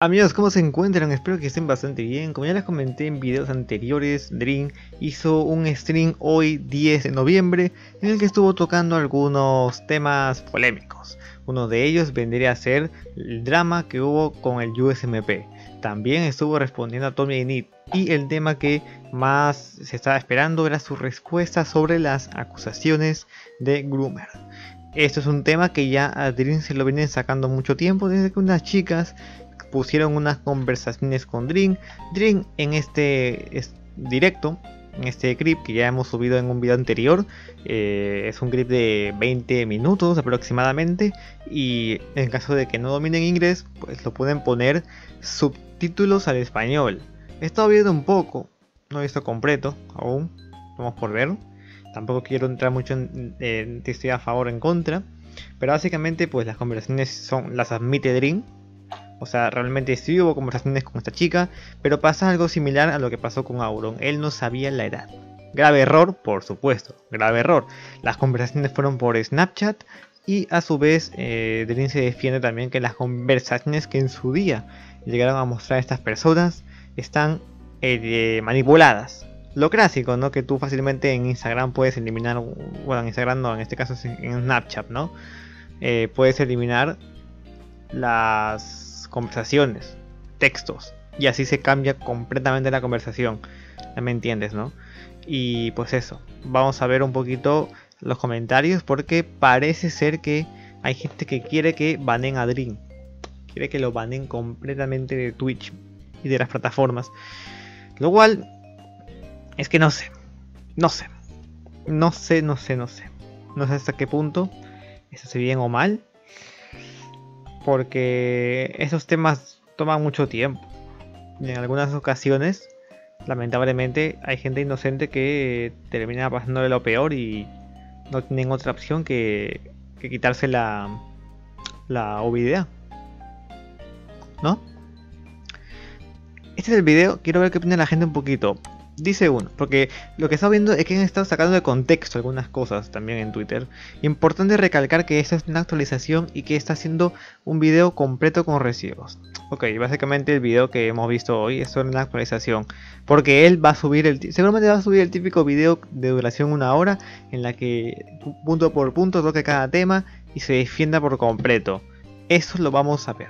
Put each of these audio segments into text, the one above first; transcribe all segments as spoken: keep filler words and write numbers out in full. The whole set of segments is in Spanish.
Amigos, ¿cómo se encuentran? Espero que estén bastante bien. Como ya les comenté en videos anteriores, Dream hizo un stream hoy diez de noviembre en el que estuvo tocando algunos temas polémicos. Uno de ellos vendría a ser el drama que hubo con el U S M P. También estuvo respondiendo a Tommy Nit, y el tema que más se estaba esperando era su respuesta sobre las acusaciones de Groomer. Esto es un tema que ya a Dream se lo vienen sacando mucho tiempo, desde que unas chicas pusieron unas conversaciones con Dream. Dream en este es directo, en este clip que ya hemos subido en un video anterior, eh, es un clip de veinte minutos aproximadamente, y en caso de que no dominen inglés, pues lo pueden poner subtítulos al español. He estado viendo un poco, no he visto completo aún, vamos por ver. Tampoco quiero entrar mucho en, en si estoy a favor o en contra, pero básicamente pues las conversaciones son, las admite Dream. O sea, realmente sí hubo conversaciones con esta chica, pero pasa algo similar a lo que pasó con Auron. Él no sabía la edad. Grave error, por supuesto, grave error. Las conversaciones fueron por Snapchat, y a su vez eh, Dream se defiende también que las conversaciones que en su día llegaron a mostrar a estas personas están eh, manipuladas. Lo clásico, ¿no? Que tú fácilmente en Instagram puedes eliminar, bueno, en Instagram no, en este caso es en Snapchat, ¿no? Eh, puedes eliminar las conversaciones, textos, y así se cambia completamente la conversación. Ya me entiendes, ¿no? Y pues eso, vamos a ver un poquito los comentarios, porque parece ser que hay gente que quiere que banen a Dream, quiere que lo banen completamente de Twitch y de las plataformas, lo cual es que no sé, no sé, no sé, no sé, no sé, no sé hasta qué punto eso se bien o mal, porque esos temas toman mucho tiempo. Y en algunas ocasiones, lamentablemente, hay gente inocente que termina pasándole lo peor y no tienen otra opción que, que quitarse la, la ovidad, ¿no? Este es el video, quiero ver qué opina la gente un poquito. Dice uno, porque lo que está viendo es que han estado sacando de contexto algunas cosas también en Twitter. Importante recalcar que esta es una actualización y que está haciendo un video completo con recibos. Ok, básicamente el video que hemos visto hoy es sobre una actualización, porque él va a subir el, seguramente va a subir el típico video de duración una hora en la que punto por punto toque cada tema y se defienda por completo. Eso lo vamos a ver.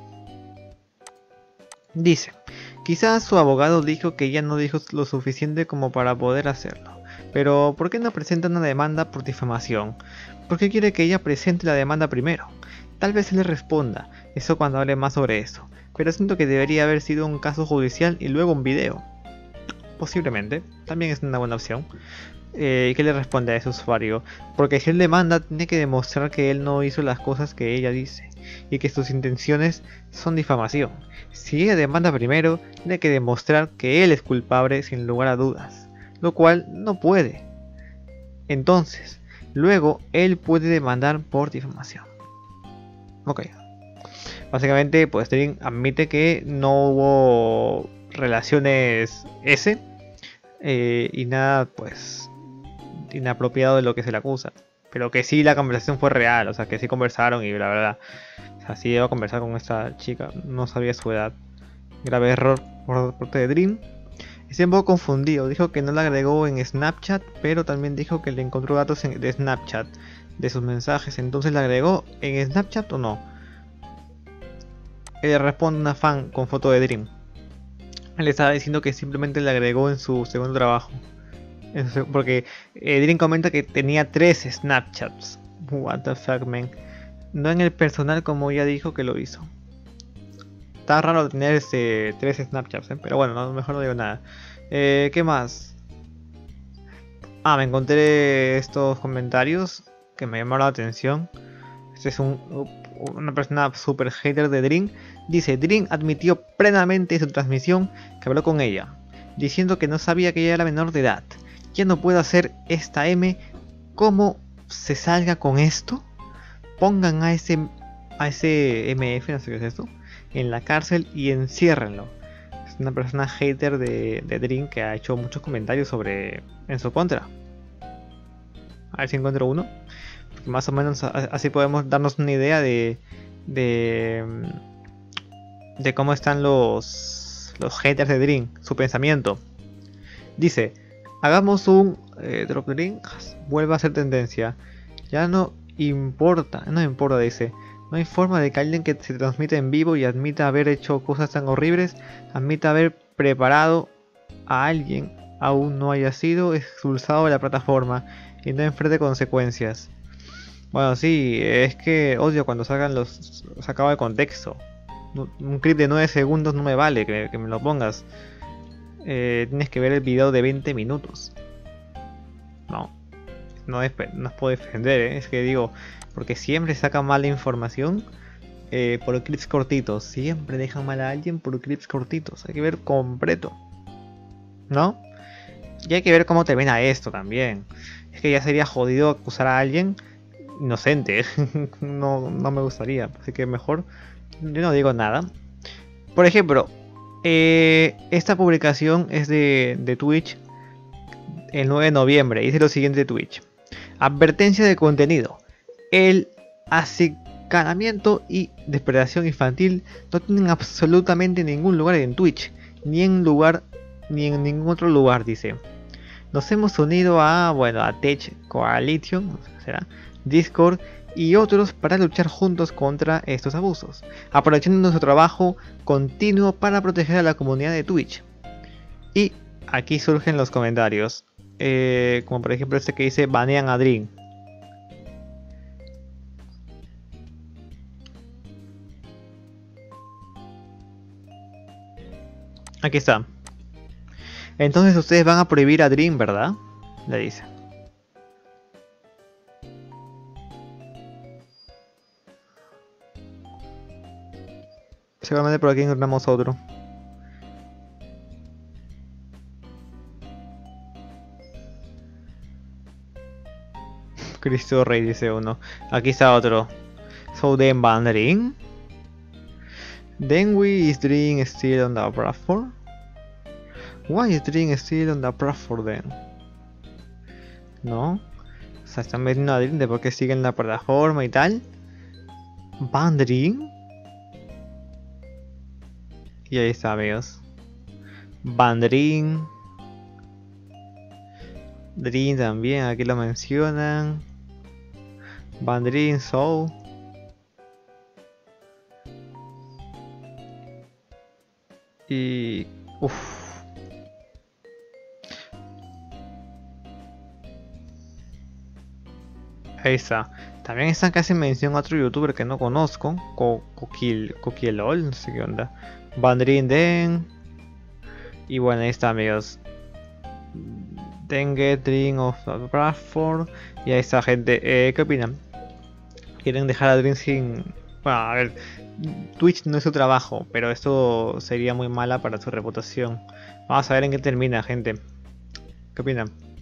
Dice: quizás su abogado dijo que ella no dijo lo suficiente como para poder hacerlo, pero ¿por qué no presenta una demanda por difamación? ¿Por qué quiere que ella presente la demanda primero? Tal vez él le responda eso cuando hable más sobre eso, pero siento que debería haber sido un caso judicial y luego un video. Posiblemente, también es una buena opción. Eh, ¿Qué le responde a ese usuario? Porque si él demanda, tiene que demostrar que él no hizo las cosas que ella dice y que sus intenciones son difamación. Si ella demanda primero, tiene que demostrar que él es culpable sin lugar a dudas, lo cual no puede. Entonces, luego él puede demandar por difamación. Ok. Básicamente, pues Dream admite que no hubo relaciones S eh, y nada, pues, inapropiado de lo que se le acusa, pero que sí la conversación fue real, o sea que sí conversaron y bla bla bla. O sea, sí iba a conversar con esta chica, no sabía su edad. Grave error por parte de Dream. Estoy un poco confundido, dijo que no la agregó en Snapchat, pero también dijo que le encontró datos de Snapchat de sus mensajes, entonces la agregó en Snapchat o no. Él le responde una fan con foto de Dream. Él estaba diciendo que simplemente le agregó en su segundo trabajo. Porque eh, Dream comenta que tenía tres Snapchats. What the fuck, man. No en el personal como ya dijo que lo hizo. Está raro tener este, tres Snapchats, ¿eh? Pero bueno, no, mejor no digo nada. Eh, ¿Qué más? Ah, me encontré estos comentarios que me llamaron la atención. Este es un, una persona super hater de Dream. Dice: Dream admitió plenamente en su transmisión que habló con ella, diciendo que no sabía que ella era menor de edad. Ya no puedo hacer esta M. ¿Cómo se salga con esto? Pongan a ese a ese M F, no sé qué es esto, en la cárcel y enciérrenlo. Es una persona hater de, de Dream que ha hecho muchos comentarios sobre en su contra. A ver si encuentro uno, porque más o menos así podemos darnos una idea de de de cómo están los, los haters de Dream, su pensamiento. Dice, hagamos un eh, drop Dream, vuelva a ser tendencia. Ya no importa, no importa, dice. No hay forma de que alguien que se transmite en vivo y admita haber hecho cosas tan horribles, admita haber preparado a alguien, aún no haya sido expulsado de la plataforma y no enfrente consecuencias. Bueno, sí, es que odio cuando sacan los sacado de contexto. Un clip de nueve segundos no me vale que, que me lo pongas. Eh, tienes que ver el video de veinte minutos. No, no, es, no puedo defender, ¿eh? Es que digo, porque siempre sacan mala información eh, por clips cortitos. Siempre dejan mal a alguien por clips cortitos. Hay que ver completo, ¿no? Y hay que ver cómo termina esto también. Es que ya sería jodido acusar a alguien inocente. no, no me gustaría. Así que mejor yo no digo nada. Por ejemplo, eh, esta publicación es de, de Twitch el nueve de noviembre. Dice lo siguiente de Twitch. Advertencia de contenido. El acicalamiento y depredación infantil no tienen absolutamente ningún lugar en Twitch. Ni en lugar ni en ningún otro lugar, dice. Nos hemos unido a, bueno, a Tech Coalition, será, Discord y otros para luchar juntos contra estos abusos, aprovechando nuestro trabajo continuo para proteger a la comunidad de Twitch. Y aquí surgen los comentarios, eh, como por ejemplo este que dice banean a Dream. Aquí está. Entonces ustedes van a prohibir a Dream, ¿verdad? Le dice. Seguramente por aquí encontramos otro. Cristo Rey, dice uno. Aquí está otro. So then ban Dream? Then we is Dream still on the platform? Why is Dream still on the platform then? ¿No? O sea, están metiendo a Dream de por qué sigue en la plataforma y tal. ¿Ban Dream? Y ahí está, amigos. Ban Dream. Dream también, aquí lo mencionan. Ban Dream, Soul. Y... uff. Ahí está. También están casi mención a otro youtuber que no conozco. Coquielol, no sé qué onda. Ban Dream Den. Y bueno, ahí está, amigos. Dengue, Dream of Bradford. Y ahí está, gente. Eh, ¿Qué opinan? ¿Quieren dejar a Dream sin...? Bueno, a ver. Twitch no es su trabajo, pero esto sería muy mala para su reputación. Vamos a ver en qué termina, gente. ¿Qué opinan?